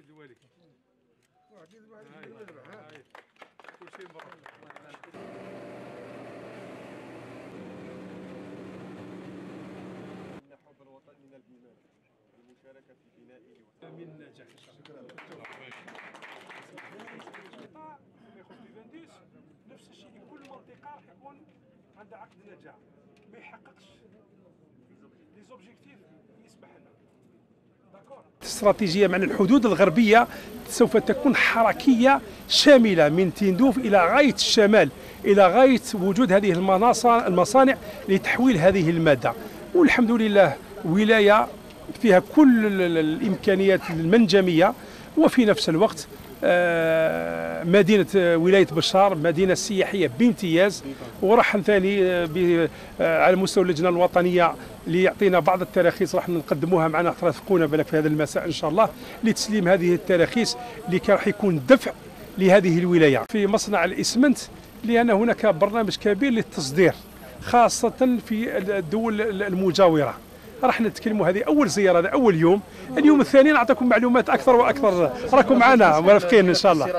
الوالي كل شيء مبروك. إن حب الوطن من الإيمان والمشاركة في بنائه من نجاح ان شاء الله. القطاع ما يخص بيفانديس نفس الشيء، كل منطقه راح يكون عندها عقد نجاح ما يحققش لي زوبجيكتيف يسمح لنا. استراتيجيه مع الحدود الغربيه سوف تكون حركيه شامله من تندوف الى غايه الشمال، الى غايه وجود هذه المصانع لتحويل هذه الماده. والحمد لله ولايه فيها كل الامكانيات المنجميه، وفي نفس الوقت مدينه ولايه بشار مدينه سياحيه بامتياز. وراح ثاني على مستوى اللجنه الوطنيه ليعطينا بعض التراخيص راح نقدموها معنا، ترافقونا بالك في هذا المساء ان شاء الله لتسليم هذه التراخيص اللي راح يكون دفع لهذه الولايه في مصنع الاسمنت، لان هناك برنامج كبير للتصدير خاصه في الدول المجاوره. راح نتكلموا، هذه اول زياره، هذا اول يوم. اليوم الثاني نعطيكم معلومات اكثر واكثر، راكم معنا مرافقين ان شاء الله.